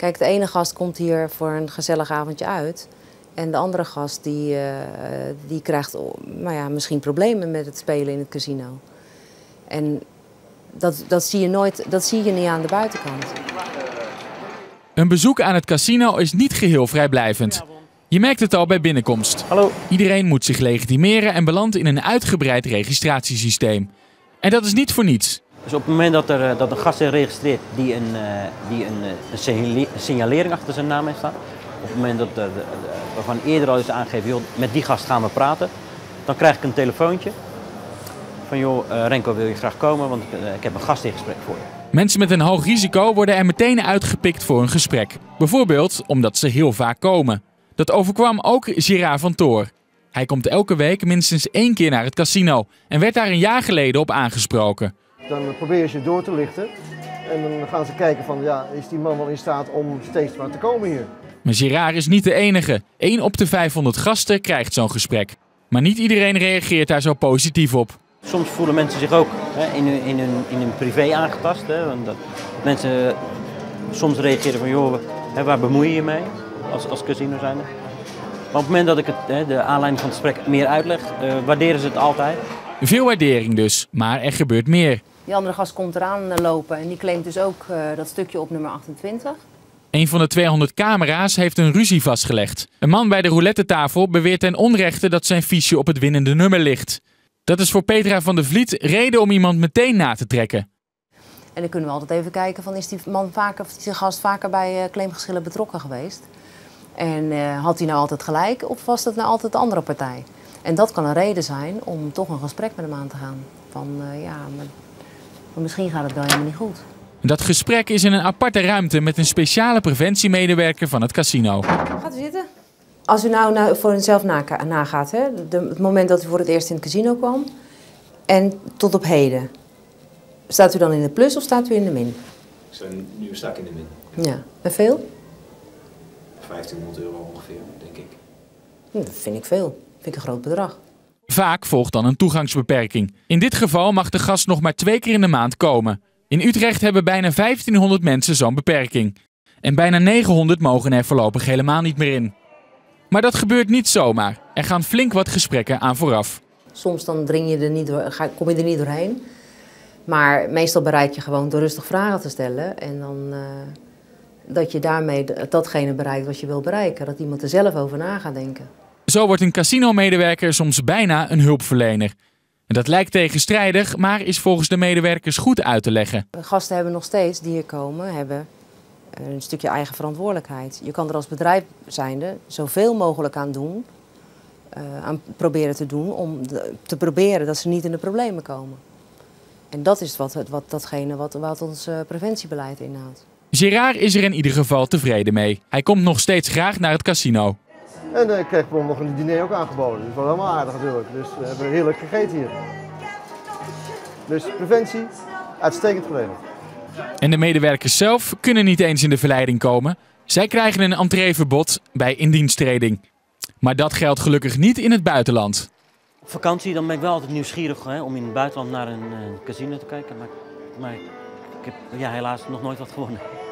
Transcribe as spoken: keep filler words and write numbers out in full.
Kijk, de ene gast komt hier voor een gezellig avondje uit. En de andere gast die, uh, die krijgt nou ja, misschien problemen met het spelen in het casino. En dat, dat, zie je nooit, dat zie je niet aan de buitenkant. Een bezoek aan het casino is niet geheel vrijblijvend. Je merkt het al bij binnenkomst. Hallo. Iedereen moet zich legitimeren en belandt in een uitgebreid registratiesysteem. En dat is niet voor niets. Dus op het moment dat, er, dat een gast zich registreert die een, die een, een signalering achter zijn naam heeft staan. Op het moment dat, de, de, waarvan eerder al is aangegeven, joh, met die gast gaan we praten. Dan krijg ik een telefoontje van joh, uh, Renko, wil je graag komen, want ik, uh, ik heb een gast in gesprek voor je. Mensen met een hoog risico worden er meteen uitgepikt voor een gesprek. Bijvoorbeeld omdat ze heel vaak komen. Dat overkwam ook Gerard van Toor. Hij komt elke week minstens één keer naar het casino en werd daar een jaar geleden op aangesproken. Dan probeer je ze door te lichten en dan gaan ze kijken van ja, is die man wel in staat om steeds maar te komen hier. Maar Gerard is niet de enige. één op de vijfhonderd gasten krijgt zo'n gesprek. Maar niet iedereen reageert daar zo positief op. Soms voelen mensen zich ook hè, in, hun, in, hun, in hun privé aangetast. Hè, want dat mensen soms reageren van joh, hè, waar bemoei je je mee als, als casino zijnde. Maar op het moment dat ik het, hè, de aanleiding van het gesprek meer uitleg, uh, waarderen ze het altijd. Veel waardering dus, maar er gebeurt meer. Die andere gast komt eraan lopen en die claimt dus ook uh, dat stukje op nummer achtentwintig. Een van de tweehonderd camera's heeft een ruzie vastgelegd. Een man bij de roulettetafel beweert ten onrechte dat zijn fiche op het winnende nummer ligt. Dat is voor Petra van der Vliet reden om iemand meteen na te trekken. En dan kunnen we altijd even kijken van is die man vaker, of die gast vaker bij uh, claimgeschillen betrokken geweest. En uh, had hij nou altijd gelijk of was dat nou altijd de andere partij? En dat kan een reden zijn om toch een gesprek met hem aan te gaan. Van uh, ja, maar, maar misschien gaat het wel helemaal niet goed. Dat gesprek is in een aparte ruimte met een speciale preventiemedewerker van het casino. Gaat u zitten. Als u nou, nou voor uzelf nagaat, hè, de, het moment dat u voor het eerst in het casino kwam en tot op heden. Staat u dan in de plus of staat u in de min? Ik sta, nu sta ik in de min. Ja, en veel? vijftienhonderd euro ongeveer, denk ik. Dat vind ik veel. Dat vind ik een groot bedrag. Vaak volgt dan een toegangsbeperking. In dit geval mag de gast nog maar twee keer in de maand komen. In Utrecht hebben bijna vijftienhonderd mensen zo'n beperking. En bijna negenhonderd mogen er voorlopig helemaal niet meer in. Maar dat gebeurt niet zomaar. Er gaan flink wat gesprekken aan vooraf. Soms dan dring je er niet door, ga, kom je er niet doorheen. Maar meestal bereik je gewoon door rustig vragen te stellen. En dan uh, dat je daarmee datgene bereikt wat je wil bereiken. Dat iemand er zelf over na gaat denken. Zo wordt een casinomedewerker soms bijna een hulpverlener. En dat lijkt tegenstrijdig, maar is volgens de medewerkers goed uit te leggen. Gasten hebben nog steeds, die hier komen, hebben een stukje eigen verantwoordelijkheid. Je kan er als bedrijf zijnde zoveel mogelijk aan doen, uh, aan proberen te doen, om de, te proberen dat ze niet in de problemen komen. En dat is wat, wat, datgene wat, wat ons uh, preventiebeleid inhoudt. Gerard is er in ieder geval tevreden mee. Hij komt nog steeds graag naar het casino. En uh, ik kreeg gewoon nog een diner ook aangeboden. Dus dat was helemaal aardig natuurlijk. Dus we hebben heerlijk gegeten hier. Dus preventie, uitstekend geregeld. En de medewerkers zelf kunnen niet eens in de verleiding komen. Zij krijgen een entreeverbod bij indiensttreding. Maar dat geldt gelukkig niet in het buitenland. Op vakantie dan ben ik wel altijd nieuwsgierig hè, om in het buitenland naar een uh, casino te kijken. Maar, maar ik heb ja, helaas nog nooit wat gewonnen.